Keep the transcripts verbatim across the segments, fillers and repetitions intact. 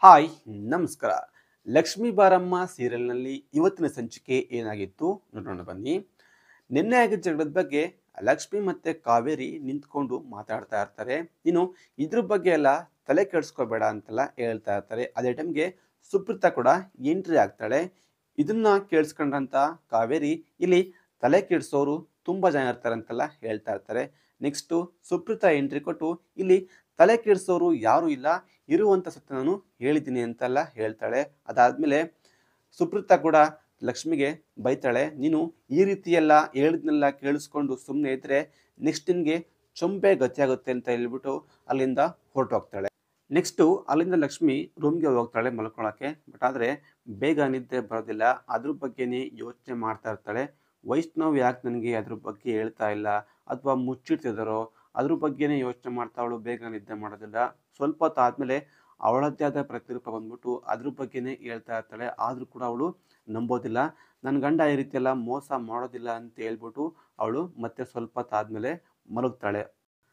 Hi ನಮಸ್ಕಾರ. ಲಕ್ಷ್ಮೀ ಬಾರಮ್ಮ ಸೀರಿಯಲ್ನಲ್ಲಿ ಇವತ್ತಿನ ಸಂಚಿಕೆ ಏನಾಗಿತ್ತು ನೋಡೋಣ ಬನ್ನಿ. ನಿನ್ನೆ ಆಗಿದ್ದ ಜಗಳದ ಬಗ್ಗೆ ಲಕ್ಷ್ಮಿ ಮತ್ತೆ ಕಾವೇರಿ ನಿಂತ್ಕೊಂಡು ಮಾತಾಡ್ತಾ ಇರ್ತಾರೆ. ಇನ್ನು ಇದ್ರ ಬಗ್ಗೆ ಎಲ್ಲ ತಲೆ ಕೆಡಿಸ್ಕೋಬೇಡ ಅಂತೆಲ್ಲ ಹೇಳ್ತಾ ಇರ್ತಾರೆ. ಅದೇ ಟೈಮ್ಗೆ ಸುಪ್ರೀತಾ ಕೂಡ ಎಂಟ್ರಿ ಆಗ್ತಾಳೆ. ಇದನ್ನ ಕೇಳಿಸ್ಕೊಂಡಂತ ಕಾವೇರಿ ಇಲ್ಲಿ ತಲೆ ಕೆಡಿಸೋರು ತುಂಬಾ ಜನ ಇರ್ತಾರೆ ಅಂತೆಲ್ಲ ಹೇಳ್ತಾ ಇರ್ತಾರೆ. ನೆಕ್ಸ್ಟು ಸುಪ್ರೀತಾ ಎಂಟ್ರಿ ಕೊಟ್ಟು ಇಲ್ಲಿ ತಲೆ ಕೆಡಿಸೋರು ಯಾರು ಇಲ್ಲ, ಇರುವಂತ ಸತ್ಯ ನಾನು ಹೇಳಿದ್ದೀನಿ ಅಂತೆಲ್ಲ ಹೇಳ್ತಾಳೆ. ಅದಾದ್ಮೇಲೆ ಸುಪ್ರೀತಾ ಕೂಡ ಲಕ್ಷ್ಮಿಗೆ ಬೈತಾಳೆ, ನೀನು ಈ ರೀತಿ ಎಲ್ಲ ಹೇಳಿದ್ನೆಲ್ಲ ಕೇಳಿಸ್ಕೊಂಡು ಸುಮ್ಮನೆ ಇದ್ರೆ ನೆಕ್ಸ್ಟ್ ನಿನ್ಗೆ ಚೊಂಬೆ ಗತಿಯಾಗುತ್ತೆ ಅಂತ ಹೇಳ್ಬಿಟ್ಟು ಅಲ್ಲಿಂದ ಹೊರಟೋಗ್ತಾಳೆ. ನೆಕ್ಸ್ಟು ಅಲ್ಲಿಂದ ಲಕ್ಷ್ಮಿ ರೂಮ್ಗೆ ಹೋಗ್ತಾಳೆ ಮಲ್ಕೊಳಕ್ಕೆ. ಬಟ್ ಆದರೆ ಬೇಗ ನಿದ್ದೆ ಬರೋದಿಲ್ಲ. ಅದ್ರ ಬಗ್ಗೆನೇ ಯೋಚನೆ ಮಾಡ್ತಾ ಇರ್ತಾಳೆ. ವೈಷ್ಣವ್ ಯಾಕೆ ನನಗೆ ಅದ್ರ ಬಗ್ಗೆ ಹೇಳ್ತಾ ಇಲ್ಲ ಅಥವಾ ಮುಚ್ಚಿಡ್ತಿದ್ದಾರೋ ಅದ್ರ ಬಗ್ಗೆನೇ ಯೋಚನೆ ಮಾಡ್ತಾ ಅವಳು ಬೇಗ ನಿದ್ದೆ ಮಾಡೋದಿಲ್ಲ. ಸ್ವಲ್ಪ ಹೊತ್ತು ಆದಮೇಲೆ ಅವಳದ್ದೇ ಆದ ಪ್ರತಿರೂಪ ಬಂದ್ಬಿಟ್ಟು ಅದ್ರ ಬಗ್ಗೆನೇ ಹೇಳ್ತಾ ಇರ್ತಾಳೆ. ಆದರೂ ಕೂಡ ಅವಳು ನಂಬೋದಿಲ್ಲ. ನನ್ನ ಗಂಡ ಈ ರೀತಿ ಎಲ್ಲ ಮೋಸ ಮಾಡೋದಿಲ್ಲ ಅಂತ ಹೇಳ್ಬಿಟ್ಟು ಅವಳು ಮತ್ತೆ ಸ್ವಲ್ಪ ಹೊತ್ತು ಆದಮೇಲೆ ಮಲಗ್ತಾಳೆ.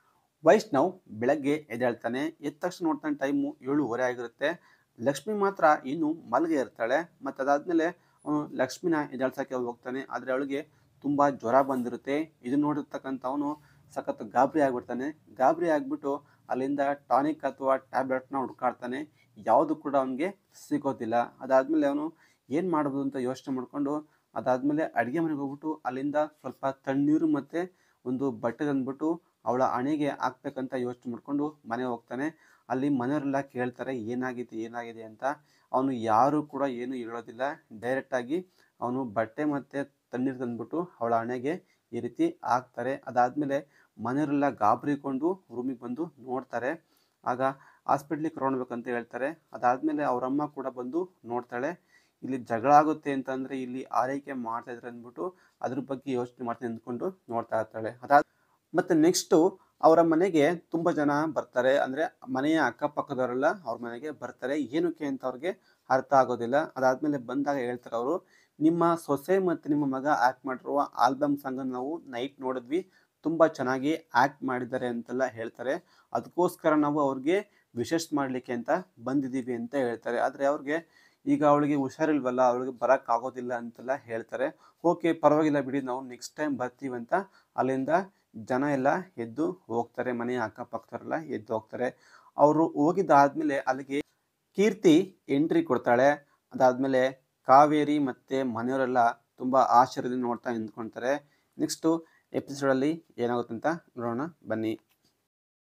ವೈಷ್ಣವ್ ಬೆಳಗ್ಗೆ ಎದ್ದೇಳ್ತಾನೆ. ಎದ್ದ ತಕ್ಷಣ ನೋಡ್ತಾನೆ ಟೈಮು ಏಳುವರೆ ಆಗಿರುತ್ತೆ. ಲಕ್ಷ್ಮಿ ಮಾತ್ರ ಇನ್ನೂ ಮಲಗೆ ಇರ್ತಾಳೆ. ಮತ್ತು ಅದಾದಮೇಲೆ ಅವನು ಲಕ್ಷ್ಮಿನ ಎದ್ದೇಳ್ಸೋಕ್ಕೆ ಹೋಗ್ತಾನೆ. ಆದರೆ ಅವಳಿಗೆ ತುಂಬ ಜ್ವರ ಬಂದಿರುತ್ತೆ. ಇದನ್ನ ನೋಡಿರ್ತಕ್ಕಂಥ ಅವನು ಸಖತ್ ಗಾಬರಿ ಆಗಿಬಿಡ್ತಾನೆ. ಗಾಬರಿ ಆಗಿಬಿಟ್ಟು ಅಲ್ಲಿಂದ ಟಾನಿಕ್ ಅಥವಾ ಟ್ಯಾಬ್ಲೆಟ್ನ ಹುಡ್ಕಾಡ್ತಾನೆ. ಯಾವುದು ಕೂಡ ಅವನಿಗೆ ಸಿಗೋದಿಲ್ಲ. ಅದಾದಮೇಲೆ ಅವನು ಏನು ಮಾಡ್ಬೋದು ಅಂತ ಯೋಚನೆ ಮಾಡಿಕೊಂಡು ಅದಾದಮೇಲೆ ಅಡುಗೆ ಮನೆಗೆ ಹೋಗ್ಬಿಟ್ಟು ಅಲ್ಲಿಂದ ಸ್ವಲ್ಪ ತಣ್ಣೀರು ಮತ್ತು ಒಂದು ಬಟ್ಟೆ ತಂದ್ಬಿಟ್ಟು ಅವಳ ಹಣೆಗೆ ಹಾಕ್ಬೇಕಂತ ಯೋಚನೆ ಮಾಡಿಕೊಂಡು ಮನೆಗೆ ಹೋಗ್ತಾನೆ. ಅಲ್ಲಿ ಮನೆಯವರೆಲ್ಲ ಕೇಳ್ತಾರೆ ಏನಾಗಿದೆ ಏನಾಗಿದೆ ಅಂತ. ಅವನು ಯಾರೂ ಕೂಡ ಏನು ಹೇಳೋದಿಲ್ಲ. ಡೈರೆಕ್ಟಾಗಿ ಅವನು ಬಟ್ಟೆ ಮತ್ತು ತಣ್ಣೀರು ತಂದ್ಬಿಟ್ಟು ಅವಳ ಹಣೆಗೆ ಈ ರೀತಿ ಹಾಕ್ತಾರೆ. ಅದಾದಮೇಲೆ ಮನೆಯವರೆಲ್ಲ ಗಾಬರಿಕೊಂಡು ರೂಮಿಗೆ ಬಂದು ನೋಡ್ತಾರೆ. ಆಗ ಹಾಸ್ಪಿಟ್ಲಿಗೆ ಕರ್ಕೊಂಡ್ಬೇಕಂತ ಹೇಳ್ತಾರೆ. ಅದಾದಮೇಲೆ ಅವರಮ್ಮ ಕೂಡ ಬಂದು ನೋಡ್ತಾಳೆ. ಇಲ್ಲಿ ಜಗಳ ಆಗುತ್ತೆ ಅಂತಂದರೆ ಇಲ್ಲಿ ಆರೈಕೆ ಮಾಡ್ತಾಯಿದ್ರೆ ಅಂದ್ಬಿಟ್ಟು ಅದ್ರ ಬಗ್ಗೆ ಯೋಚನೆ ಮಾಡ್ತಾ ನಿಂತ್ಕೊಂಡು ನೋಡ್ತಾ ಇರ್ತಾಳೆ. ಅದಾದ ಮತ್ತು ನೆಕ್ಸ್ಟು ಅವರ ಮನೆಗೆ ತುಂಬ ಜನ ಬರ್ತಾರೆ. ಅಂದರೆ ಮನೆಯ ಅಕ್ಕಪಕ್ಕದವರೆಲ್ಲ ಅವ್ರ ಮನೆಗೆ ಬರ್ತಾರೆ. ಏನಕ್ಕೆ ಅಂತ ಅವ್ರಿಗೆ ಅರ್ಥ ಆಗೋದಿಲ್ಲ. ಅದಾದಮೇಲೆ ಬಂದಾಗ ಹೇಳ್ತಾರೆ ಅವರು, ನಿಮ್ಮ ಸೊಸೆ ಮತ್ತು ನಿಮ್ಮ ಮಗ ಆ್ಯಕ್ಟ್ ಮಾಡಿರುವ ಆಲ್ಬಮ್ ಸಾಂಗನ್ನು ನಾವು ನೈಟ್ ನೋಡಿದ್ವಿ, ತುಂಬ ಚೆನ್ನಾಗಿ ಆ್ಯಕ್ಟ್ ಮಾಡಿದ್ದಾರೆ ಅಂತೆಲ್ಲ ಹೇಳ್ತಾರೆ. ಅದಕ್ಕೋಸ್ಕರ ನಾವು ಅವ್ರಿಗೆ ವಿಶೇಷ ಮಾಡಲಿಕ್ಕೆ ಅಂತ ಬಂದಿದ್ದೀವಿ ಅಂತ ಹೇಳ್ತಾರೆ. ಆದರೆ ಅವ್ರಿಗೆ ಈಗ ಅವಳಿಗೆ ಹುಷಾರಿಲ್ವಲ್ಲ, ಅವಳಿಗೆ ಬರೋಕ್ಕಾಗೋದಿಲ್ಲ ಅಂತೆಲ್ಲ ಹೇಳ್ತಾರೆ. ಓಕೆ ಪರವಾಗಿಲ್ಲ ಬಿಡಿ, ನಾವು ನೆಕ್ಸ್ಟ್ ಟೈಮ್ ಬರ್ತೀವಿ ಅಂತ ಅಲ್ಲಿಂದ ಜನ ಎಲ್ಲ ಎದ್ದು ಹೋಗ್ತಾರೆ. ಮನೆಯ ಅಕ್ಕಪಕ್ಕದವರೆಲ್ಲ ಎದ್ದು ಹೋಗ್ತಾರೆ. ಅವರು ಹೋಗಿದ್ದಾದ್ಮೇಲೆ ಅಲ್ಲಿಗೆ ಕೀರ್ತಿ ಎಂಟ್ರಿ ಕೊಡ್ತಾಳೆ. ಅದಾದಮೇಲೆ ಕಾವೇರಿ ಮತ್ತು ಮನೆಯವರೆಲ್ಲ ತುಂಬ ಆಶ್ಚರ್ಯದಿಂದ ನೋಡ್ತಾ ನಿಂತ್ಕೊಳ್ತಾರೆ. ನೆಕ್ಸ್ಟು ಎಪಿಸೋಡಲ್ಲಿ ಏನಾಗುತ್ತೆ ಅಂತ ನೋಡೋಣ ಬನ್ನಿ.